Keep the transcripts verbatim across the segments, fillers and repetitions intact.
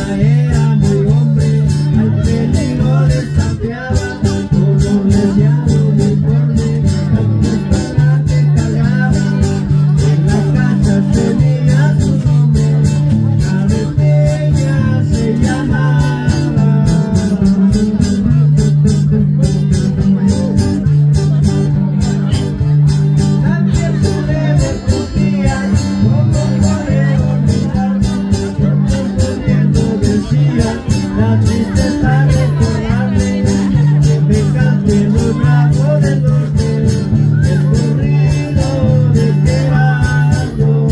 era muy hombre, al peligro desafiaba, como reciado uniforme, al parate cargaba, en la casa tenía su nombre, Carreteña se llamaba. También pude ver tus días, como poder olvidar, decía la tristeza recordarme, que me cante los bravos del norte, el corrido de Gerardo.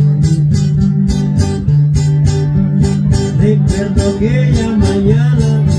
Recuerdo aquella mañana